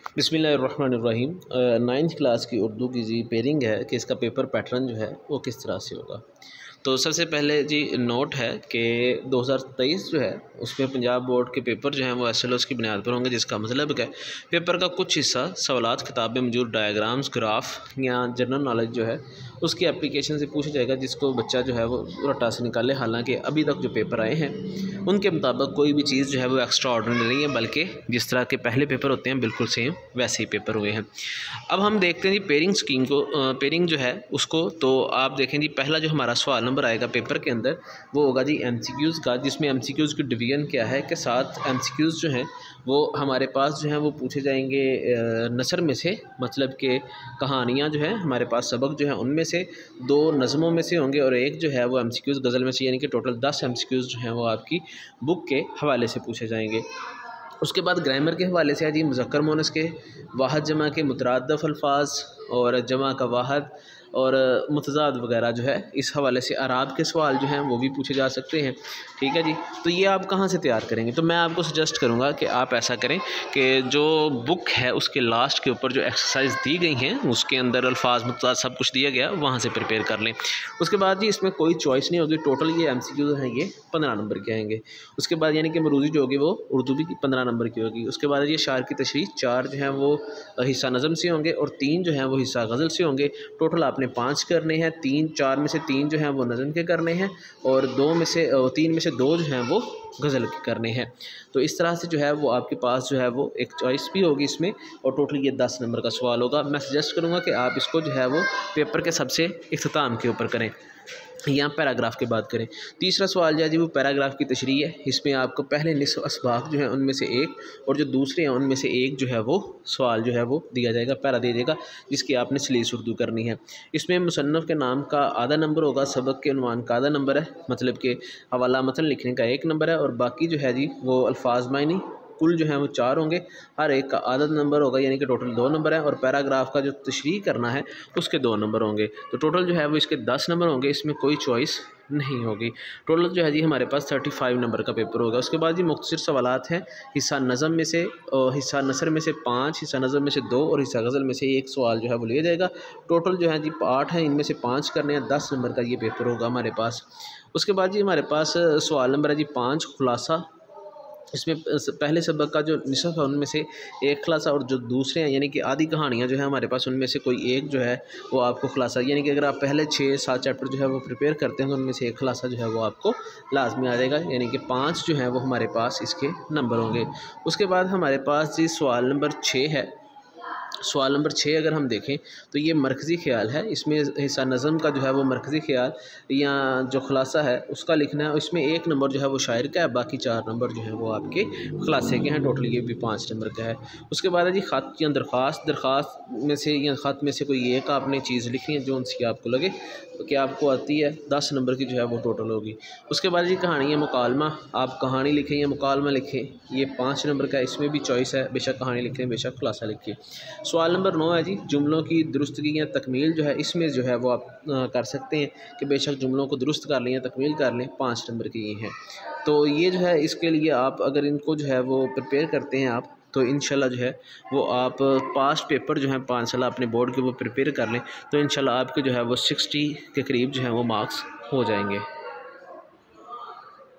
बिस्मिल्लाहिर्रहमानिर्रहीम। Ninth class की उर्दू की जी पेयरिंग है कि इसका पेपर पैटर्न जो है वो किस तरह से होगा। तो सबसे पहले जी नोट है कि 2023 जो है उसमें पंजाब बोर्ड के पेपर जो हैं वो SLOs की बुनियाद पर होंगे, जिसका मतलब है पेपर का कुछ हिस्सा सवालात किताब में मौजूद डायग्राम्स, ग्राफ या जनरल नॉलेज जो है उसकी एप्लीकेशन से पूछा जाएगा, जिसको बच्चा जो है वो रटा से निकाले। हालांकि अभी तक जो पेपर आए हैं उनके मुताबिक कोई भी चीज़ जो है वो एक्स्ट्रा ऑर्डिनरी नहीं है, बल्कि जिस तरह के पहले पेपर होते हैं बिल्कुल सेम वैसे ही पेपर हुए हैं। अब हम देखते हैं जी पेयरिंग स्कीम को, पेयरिंग जो है उसको। तो आप देखें जी, पहला जो हमारा सवाल नंबर आएगा पेपर के अंदर वो होगा जी MCQs का, जिसमें MCQs की डिवीज़न क्या है कि 7 MCQs जो हैं वो हमारे पास जो हैं वो पूछे जाएंगे नसर में से, मतलब कि कहानियाँ जो हैं हमारे पास सबक जो है उनमें से, 2 नज़मों में से होंगे और एक जो है वो MCQs गज़ल में से, यानी कि टोटल 10 MCQs जो हैं वो आपकी बुक के हवाले से पूछे जाएंगे। उसके बाद ग्रामर के हवाले से है जी मुज़क्कर मुअन्नस के, वाहद जमा के मुतरादफ़ अल्फाज और जमा का वाहद और मुतज़ाद वगैरह जो है इस हवाले से आराब के सवाल जो हैं वो भी पूछे जा सकते हैं। ठीक है जी। तो ये आप कहाँ से तैयार करेंगे? तो मैं आपको सजेस्ट करूँगा कि आप ऐसा करें कि जो बुक है उसके लास्ट के ऊपर जो एक्सरसाइज दी गई हैं उसके अंदर अल्फाज मुतज़ाद सब कुछ दिया गया, वहाँ से प्रिपेयर कर लें। उसके बाद जी इसमें कोई चॉइस नहीं होगी, टोटल ये MCQ हैं ये 15 नंबर के आएंगे। उसके बाद यानी कि मरूज़ी जो होगी वो उर्दू भी 15 नंबर की होगी। उसके बाद ये शायर की तशरीह 4 जो हैं वो हिस्सा नज़म से होंगे और 3 जो हैं वो हिस्सा गज़ल से होंगे। टोटल आपने 5 करने हैं, 4 में से 3 जो हैं वो नज़म के करने हैं और 3 में से 2 जो हैं वो गज़ल के करने हैं। तो इस तरह से जो है वो आपके पास जो है वो एक चॉइस भी होगी इसमें और टोटल ये 10 नंबर का सवाल होगा। मैं सजेस्ट करूँगा कि आप इसको जो है वो पेपर के सबसे इख्तिताम के ऊपर करें या पैराग्राफ की बात करें। तीसरा सवाल जो है जी वो पैराग्राफ की तशरीह है। इसमें आपको पहले निस्फ़ असबाक जो है उनमें से एक और जो दूसरे हैं उनमें से एक जो है वो सवाल जो है वो दिया जाएगा, पैरा दे देगा, जिसकी आपने सलीस उर्दू करनी है। इसमें मुसन्नफ़ के नाम का आधा नंबर होगा, सबक के उन्वान का आधा नंबर है, मतलब कि हवाला मतन लिखने का 1 नंबर है और बाकी जो है जी वो अल्फाज मायनी कुल जो है वो 4 होंगे, हर एक का आदद नंबर होगा, यानी कि टोटल 2 नंबर है और पैराग्राफ का जो तशरीह करना है उसके 2 नंबर होंगे। तो टोटल जो है वो इसके 10 नंबर होंगे, इसमें कोई चॉइस नहीं होगी। टोटल जो है जी हमारे पास 35 नंबर का पेपर होगा। उसके बाद जी मुख्तसर सवालात हैं, हिस्सा नज़म में से और हिस्सा नसर में से 5, हिस्सा नज़म में से 2 और हिस्सा गज़ल में से 1 सवाल जो है वो लिया जाएगा। टोटल जो है जी 8 हैं, इनमें से 5 करने हैं, 10 नंबर का ये पेपर होगा हमारे पास। उसके बाद जी हमारे पास सवाल नंबर है जी 5 खुलासा। इसमें पहले सबक का जो निसफ़ है उनमें से एक खुलासा और जो दूसरे हैं यानी कि आधी कहानियाँ जो है हमारे पास उनमें से कोई एक जो है वो आपको खुलासा, यानी कि अगर आप पहले 6-7 चैप्टर जो है वो प्रिपेयर करते हैं तो उनमें से एक खुलासा जो है वो आपको लाजमी आ जाएगा, यानी कि 5 जो है वो हमारे पास इसके नंबर होंगे। उसके बाद हमारे पास जी सवाल नंबर 6 है। सवाल नंबर 6 अगर हम देखें तो ये मरकज़ी ख्याल है। इसमें हिस्सा नज़म का जो है वो मरकज़ी ख्याल या जो खुलासा है उसका लिखना है। इसमें 1 नंबर जो है वो शायर का है, बाकी 4 नंबर जो है वो आपके खुलासे के हैं। टोटल ये भी 5 नंबर का है। उसके बाद है जी ख़त या दरख्वास्त में से या ख़त में से कोई एक आपने चीज़ लिखनी है जो उनसी आपको लगे कि आपको आती है, 10 नंबर की जो है वो टोटल होगी। उसके बाद जी कहानी या मुकालमा, आप कहानी लिखें या मुकालमा लिखें, ये 5 नंबर का है। इसमें भी चॉइस है, बेशक कहानी लिखें बेशक खुलासा लिखें। सवाल नंबर 9 है जी जुमलों की दुरुस्तगी या तकमील जो है, इसमें जो है वो आप कर सकते हैं कि बेशक जुमलों को दुरुस्त कर लें या तकमील कर लें, 5 नंबर के ये हैं। तो ये जो है इसके लिए आप अगर इनको जो है वो प्रिपेयर करते हैं आप तो इंशाल्लाह जो है वो आप पास्ट पेपर जो है 5 साल अपने बोर्ड के वो प्रिपेयर कर लें तो इंशाल्लाह आपके जो है वो 60 के करीब जो है वो मार्क्स हो जाएंगे।